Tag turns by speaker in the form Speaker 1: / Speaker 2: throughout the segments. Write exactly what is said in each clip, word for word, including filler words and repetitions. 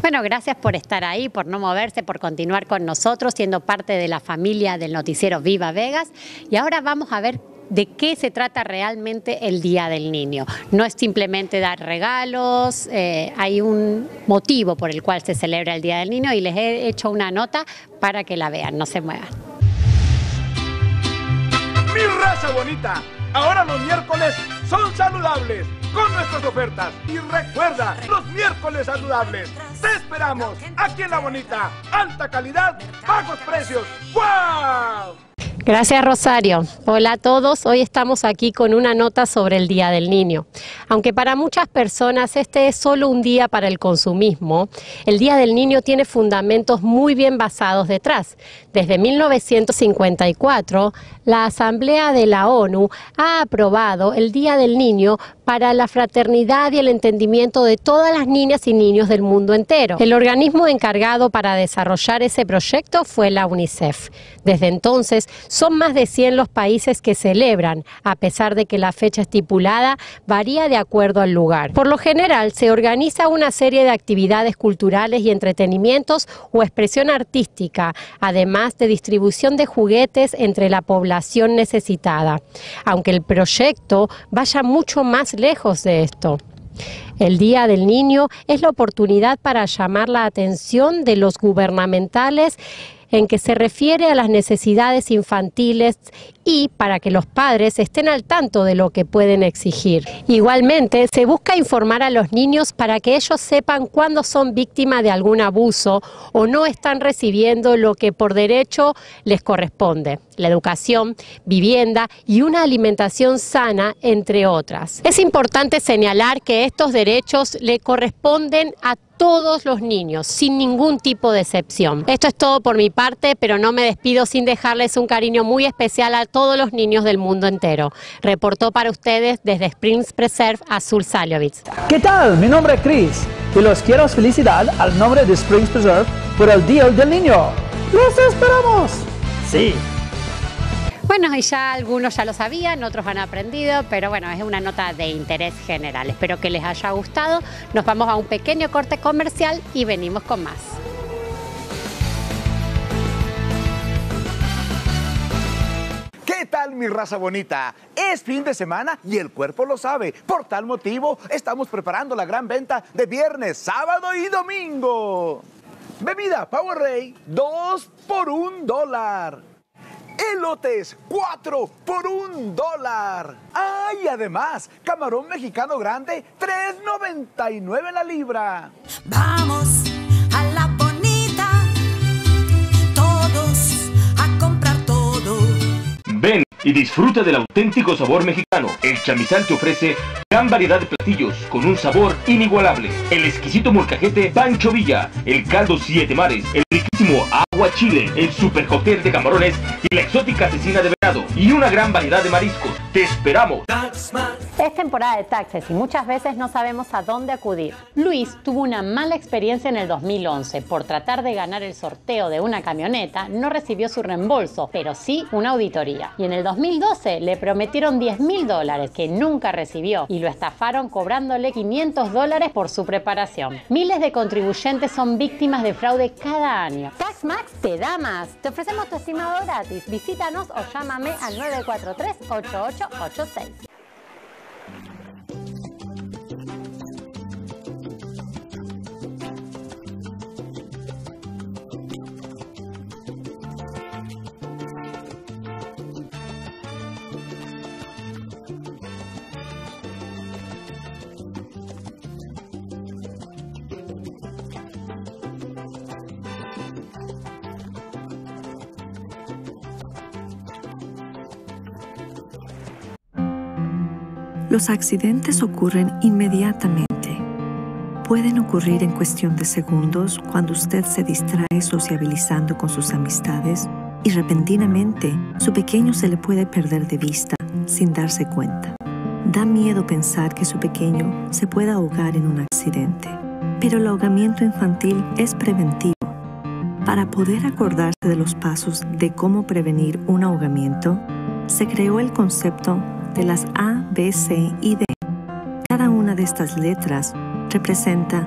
Speaker 1: Bueno, gracias por estar ahí, por no moverse, por continuar con nosotros, siendo parte de la familia del noticiero Viva Vegas. Y ahora vamos a ver de qué se trata realmente el Día del Niño. No es simplemente dar regalos, eh, hay un motivo por el cual se celebra el Día del Niño y les he hecho una nota para que la vean, no se muevan.
Speaker 2: ¡Mi raza bonita! Ahora los miércoles son saludables con nuestras ofertas. Y recuerda, los miércoles saludables. Te esperamos aquí en La Bonita. Alta calidad, bajos precios. ¡Wow!
Speaker 1: Gracias, Rosario. Hola a todos, hoy estamos aquí con una nota sobre el Día del Niño. Aunque para muchas personas este es solo un día para el consumismo, el Día del Niño tiene fundamentos muy bien basados detrás. Desde mil novecientos cincuenta y cuatro, la Asamblea de la ONU ha aprobado el Día del Niño para la fraternidad y el entendimiento de todas las niñas y niños del mundo entero. El organismo encargado para desarrollar ese proyecto fue la UNICEF. Desde entonces, son más de cien los países que celebran, a pesar de que la fecha estipulada varía de acuerdo al lugar. Por lo general, se organiza una serie de actividades culturales y entretenimientos o expresión artística, además de distribución de juguetes entre la población necesitada, aunque el proyecto vaya mucho más lejos de esto. El Día del Niño es la oportunidad para llamar la atención de los gubernamentales en que se refiere a las necesidades infantiles y para que los padres estén al tanto de lo que pueden exigir. Igualmente, se busca informar a los niños para que ellos sepan cuándo son víctimas de algún abuso o no están recibiendo lo que por derecho les corresponde: la educación, vivienda y una alimentación sana, entre otras. Es importante señalar que estos derechos le corresponden a todos los niños, sin ningún tipo de excepción. Esto es todo por mi parte, pero no me despido sin dejarles un cariño muy especial a todos los niños del mundo entero. Reportó para ustedes desde Springs Preserve, Azul Saliovitz.
Speaker 3: ¿Qué tal? Mi nombre es Chris y los quiero felicitar al nombre de Springs Preserve por el Día del Niño. ¡Los esperamos! Sí.
Speaker 1: Bueno, y ya algunos ya lo sabían, otros han aprendido, pero bueno, es una nota de interés general. Espero que les haya gustado. Nos vamos a un pequeño corte comercial y venimos con más.
Speaker 2: ¿Qué tal, mi raza bonita? Es fin de semana y el cuerpo lo sabe. Por tal motivo, estamos preparando la gran venta de viernes, sábado y domingo. Bebida Powerade, dos por un dólar. Elotes, cuatro por un dólar. Ah, y además, camarón mexicano grande, tres noventa y nueve la libra.
Speaker 4: Vamos a La Bonita, todos a comprar todo.
Speaker 5: Ven y disfruta del auténtico sabor mexicano. El Chamizal te ofrece gran variedad de platillos con un sabor inigualable. El exquisito molcajete Pancho Villa, el caldo Siete Mares, el riquísimo agua chile, el super cóctel de camarones y la exótica cecina de venado y una gran variedad de mariscos. ¡Te esperamos!
Speaker 1: Es temporada de taxes y muchas veces no sabemos a dónde acudir. Luis tuvo una mala experiencia en el dos mil once. Por tratar de ganar el sorteo de una camioneta, no recibió su reembolso, pero sí una auditoría. Y en el dos mil doce le prometieron diez mil dólares que nunca recibió y lo estafaron cobrándole quinientos dólares por su preparación. Miles de contribuyentes son víctimas de fraude cada año. TaxMax te da más. Te ofrecemos tu estimado gratis. Visítanos o llámame al nueve cuatro tres, ocho ocho ocho seis.
Speaker 6: Los accidentes ocurren inmediatamente. Pueden ocurrir en cuestión de segundos cuando usted se distrae sociabilizando con sus amistades y repentinamente su pequeño se le puede perder de vista sin darse cuenta. Da miedo pensar que su pequeño se pueda ahogar en un accidente, pero el ahogamiento infantil es preventivo. Para poder acordarse de los pasos de cómo prevenir un ahogamiento, se creó el concepto de las A, B, C y D. Cada una de estas letras representa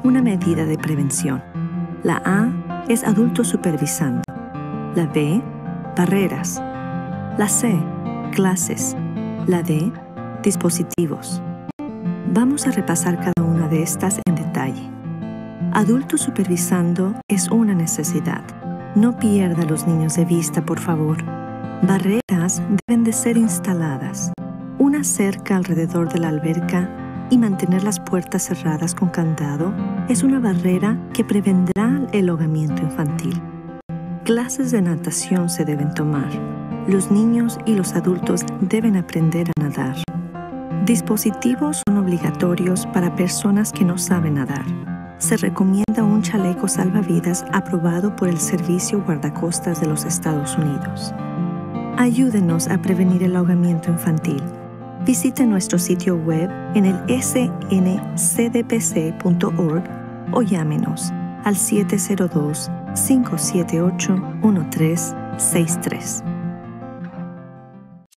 Speaker 6: una medida de prevención. La A es adultos supervisando. La B, barreras. La C, clases. La D, dispositivos. Vamos a repasar cada una de estas en detalle. Adultos supervisando es una necesidad. No pierda a los niños de vista, por favor. Barreras deben de ser instaladas. Una cerca alrededor de la alberca y mantener las puertas cerradas con candado es una barrera que prevendrá el ahogamiento infantil. Clases de natación se deben tomar. Los niños y los adultos deben aprender a nadar. Dispositivos son obligatorios para personas que no saben nadar. Se recomienda un chaleco salvavidas aprobado por el Servicio Guardacostas de los Estados Unidos. Ayúdenos a prevenir el ahogamiento infantil. Visite nuestro sitio web en el s n c d p c punto org o llámenos al siete cero dos, cinco siete ocho, uno tres seis tres.